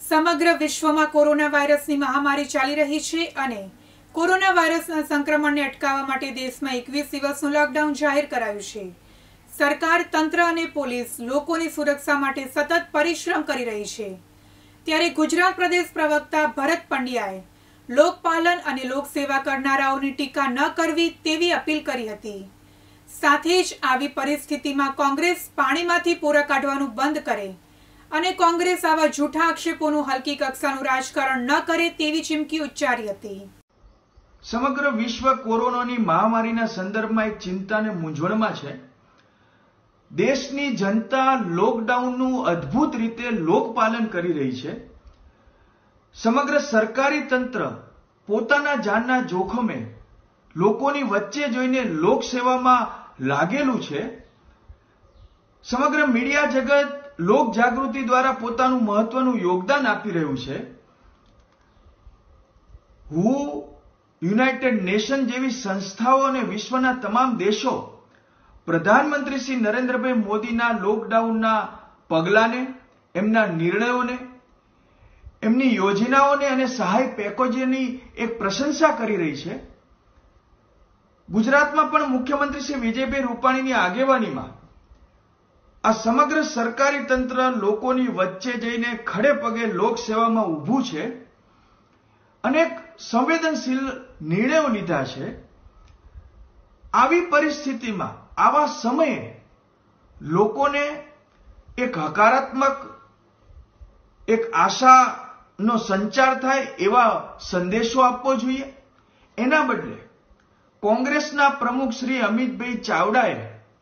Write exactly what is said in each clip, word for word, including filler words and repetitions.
સમગ્ર વિશ્વમાં કોરોના વાયરસની મહામારી ચાલી રહી છે અને કોરોના વાયરસના સંક્રમણને અટકાવવા માટે દેશમાં એકવીસ દિવસનું લોકડાઉન જાહેર કરાયું છે। સરકાર, તંત્ર અને પોલીસ લોકોની સુરક્ષા માટે સતત પરિશ્રમ કરી રહી છે। ત્યારે ગુજરાત પ્રદેશ પ્રવક્તા ભરત પંડ્યાએ લોકપાલન અને લોકસેવા કરનારાઓની ટીકા ન કરવી તેવી અપીલ કરી હતી। સાથે જ આવી પરિસ્થિતિમાં કોંગ્રેસ પાણીમાંથી પોરા કાઢવાનું બંધ કરે અને કોંગ્રેસ આવા જૂઠા આક્ષેપોનું હલકી કક્ષાનું રાજકારણ ન કરે તેવી ચીમકી ઉચ્ચારી હતી। સમગ્ર વિશ્વ કોરોનાની મહામારીના સંદર્ભમાં એક ચિંતા અને મૂંઝવણમાં છે। દેશની જનતા લોકડાઉનનું અદ્ભુત રીતે લોકપાલન કરી રહી છે। સમગ્ર સરકારી તંત્ર પોતાના જાનના જોખમે લોકોની વચ્ચે જોઈને લોકસેવામાં લાગેલું છે। સમગ્ર મીડિયા જગત લોક જાગૃતિ દ્વારા પોતાનું મહત્વનું યોગદાન આપી રહ્યું છે। હું યુનાઇટેડ નેશન જેવી સંસ્થાઓ અને વિશ્વના તમામ દેશો પ્રધાનમંત્રી શ્રી નરેન્દ્રભાઈ મોદીના લોકડાઉનના પગલાને, એમના નિર્ણયોને, એમની યોજનાઓને અને સહાય પેકેજોની એક પ્રશંસા કરી રહી છે। ગુજરાતમાં પણ મુખ્યમંત્રી શ્રી વિજયભાઈ રૂપાણીની આગેવાનીમાં આ સમગ્ર સરકારી તંત્ર લોકોની વચ્ચે જઈને ખડે પગે લોકસેવામાં ઊભું છે। અનેક સંવેદનશીલ નિર્ણયો લીધા છે। આવી પરિસ્થિતિમાં, આવા સમયે લોકોને એક હકારાત્મક, એક આશાનો સંચાર થાય એવા સંદેશો આપવો જોઈએ। એના બદલે કોંગ્રેસના પ્રમુખ શ્રી અમિતભાઈ ચાવડાએ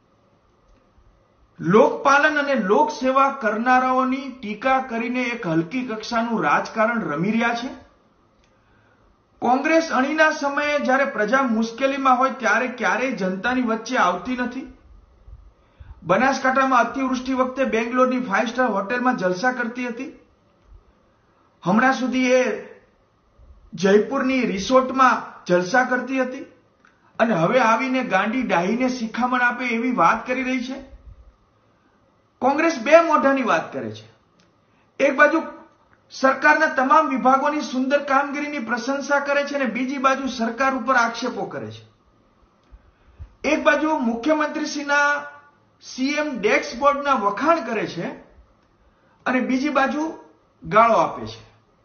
લોકપાલન અને લોકસેવા કરનારાઓની ટીકા કરીને એક હલકી કક્ષાનું રાજકારણ રમી રહ્યા છે। કોંગ્રેસ અણીના સમયે જ્યારે પ્રજા મુશ્કેલીમાં હોય ત્યારે ક્યારેય જનતાની વચ્ચે આવતી નથી। બનાસકાંઠામાં અતિવૃષ્ટિ વખતે બેંગ્લોરની ફાઇવ સ્ટાર હોટેલમાં જલસા કરતી હતી। હમણાં સુધી એ જયપુરની રિસોર્ટમાં જલસા કરતી હતી અને હવે આવીને ગાંડી ડાહીને શિખામણ આપે એવી વાત કરી રહી છે। કોંગ્રેસ બે મોઢાની વાત કરે છે। એક બાજુ સરકારના તમામ વિભાગોની સુંદર કામગીરીની પ્રશંસા કરે છે અને બીજી બાજુ સરકાર ઉપર આક્ષેપો કરે છે। એક બાજુ મુખ્યમંત્રીશ્રીના સીએમ ડેસ્કબોર્ડના વખાણ કરે છે અને બીજી બાજુ ગાળો આપે છે।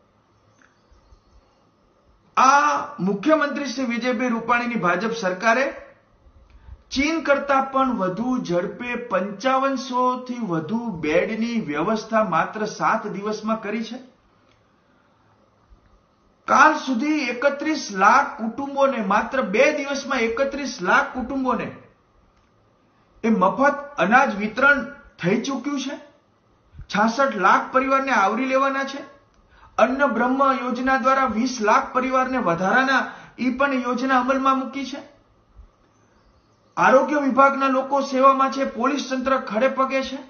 આ મુખ્યમંત્રી શ્રી વિજયભાઈ રૂપાણીની ભાજપ સરકારે ચીન કરતા પણ વધુ ઝડપે પંચાવનસો થી વધુ બેડની વ્યવસ્થા માત્ર સાત દિવસમાં કરી છે। કાલ સુધી એકત્રીસ લાખ કુટુંબોને, માત્ર બે દિવસમાં એકત્રીસ લાખ કુટુંબોને એ મફત અનાજ વિતરણ થઈ ચૂક્યું છે। છાસઠ લાખ પરિવારને આવરી લેવાના છે। અન્ન બ્રહ્મ યોજના દ્વારા વીસ લાખ પરિવારને વધારાના ઈ પણ યોજના અમલમાં મૂકી છે। આરોગ્ય વિભાગના લોકો સેવામાં છે। પોલીસ તંત્ર ખડે પગે છે।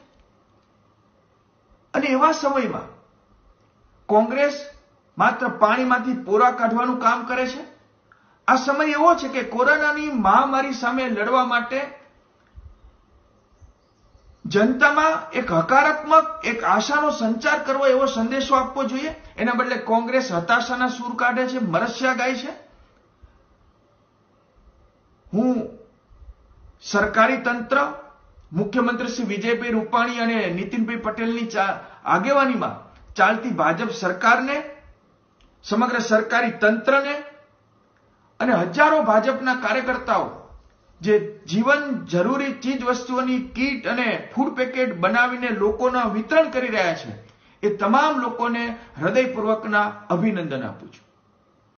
અને એવા સમયમાં કોંગ્રેસ માત્ર પાણીમાંથી પોરા કાઢવાનું કામ કરે છે। આ સમય એવો છે કે કોરોનાની મહામારી સામે લડવા માટે જનતામાં એક હકારાત્મક, એક આશાનો સંચાર કરવો, એવો સંદેશો આપવો જોઈએ। એના બદલે કોંગ્રેસ હતાશાના સૂર કાઢે છે, મરસ્યા ગાય છે। હું સરકારી તંત્ર, મુખ્યમંત્રી શ્રી વિજયભાઈ રૂપાણી અને નીતિનભાઈ પટેલની આગેવાનીમાં ચાલતી ભાજપ સરકારને, સમગ્ર સરકારી તંત્રને અને હજારો ભાજપના કાર્યકર્તાઓ જે જીવન જરૂરી ચીજ વસ્તુઓની કીટ અને ફૂડ પેકેટ બનાવીને લોકોના વિતરણ કરી રહ્યા છે, એ તમામ લોકોને હૃદયપૂર્વકના અભિનંદન આપું છું।